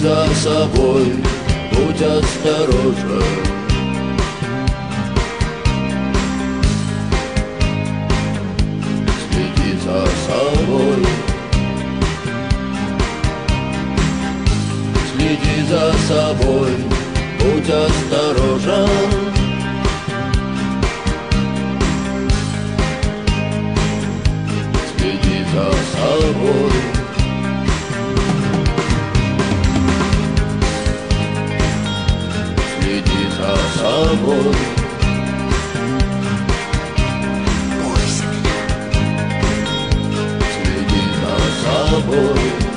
за собой, будь осторожен. Следи за собой, следи за собой, будь осторожен. Следи за собой. Следи за собой. Бойся меня. Следи за собой.